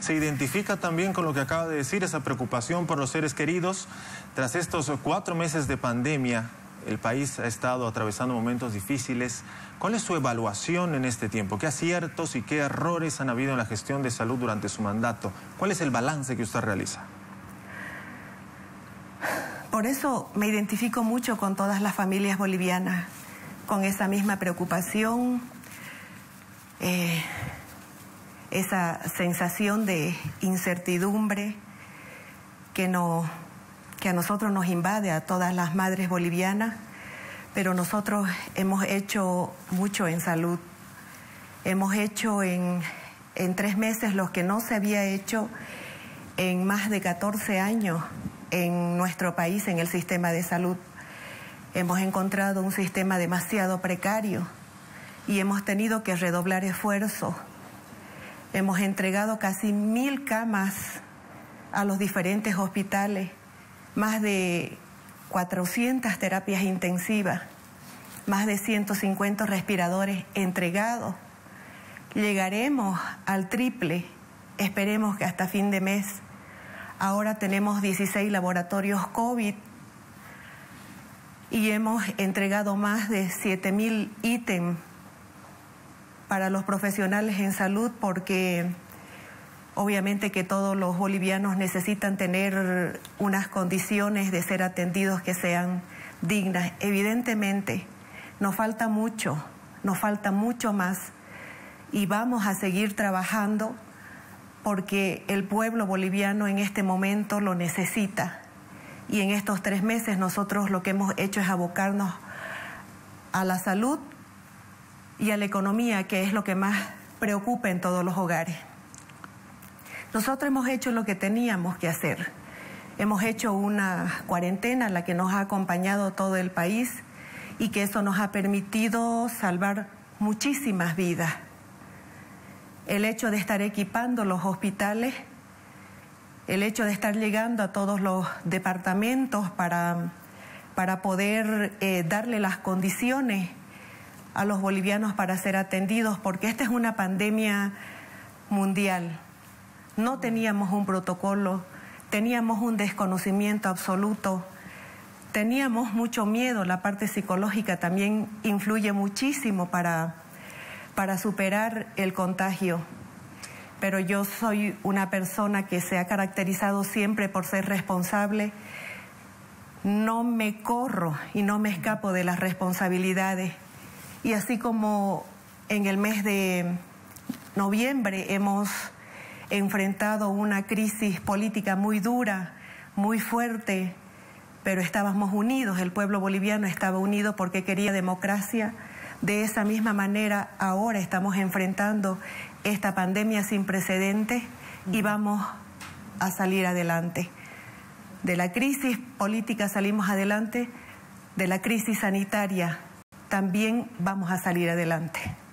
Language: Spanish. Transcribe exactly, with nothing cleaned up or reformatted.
¿Se identifica también con lo que acaba de decir, esa preocupación por los seres queridos? Tras estos cuatro meses de pandemia, el país ha estado atravesando momentos difíciles. ¿Cuál es su evaluación en este tiempo? ¿Qué aciertos y qué errores han habido en la gestión de salud durante su mandato? ¿Cuál es el balance que usted realiza? Por eso me identifico mucho con todas las familias bolivianas, con esa misma preocupación, eh, esa sensación de incertidumbre que, no, que a nosotros nos invade, a todas las madres bolivianas, pero nosotros hemos hecho mucho en salud. Hemos hecho en, en tres meses lo que no se había hecho en más de catorce años en nuestro país, en el sistema de salud. Hemos encontrado un sistema demasiado precario y hemos tenido que redoblar esfuerzos. Hemos entregado casi mil camas a los diferentes hospitales, más de cuatrocientas terapias intensivas, más de ciento cincuenta respiradores entregados. Llegaremos al triple, esperemos que hasta fin de mes. Ahora tenemos dieciséis laboratorios COVID y hemos entregado más de siete mil ítems para los profesionales en salud, porque obviamente que todos los bolivianos necesitan tener unas condiciones de ser atendidos que sean dignas. Evidentemente, nos falta mucho, nos falta mucho más y vamos a seguir trabajando porque el pueblo boliviano en este momento lo necesita. Y en estos tres meses nosotros lo que hemos hecho es abocarnos a la salud y a la economía, que es lo que más preocupa en todos los hogares. Nosotros hemos hecho lo que teníamos que hacer. Hemos hecho una cuarentena, la que nos ha acompañado todo el país, y que eso nos ha permitido salvar muchísimas vidas. El hecho de estar equipando los hospitales, el hecho de estar llegando a todos los departamentos para, para poder eh, darle las condiciones a los bolivianos para ser atendidos, porque esta es una pandemia mundial. No teníamos un protocolo, teníamos un desconocimiento absoluto, teníamos mucho miedo, la parte psicológica también influye muchísimo para, para superar el contagio. Pero yo soy una persona que se ha caracterizado siempre por ser responsable. No me corro y no me escapo de las responsabilidades. Y así como en el mes de noviembre hemos enfrentado una crisis política muy dura, muy fuerte, pero estábamos unidos, el pueblo boliviano estaba unido porque quería democracia. De esa misma manera ahora estamos enfrentando esta pandemia sin precedentes y vamos a salir adelante. De la crisis política salimos adelante, de la crisis sanitaria también vamos a salir adelante.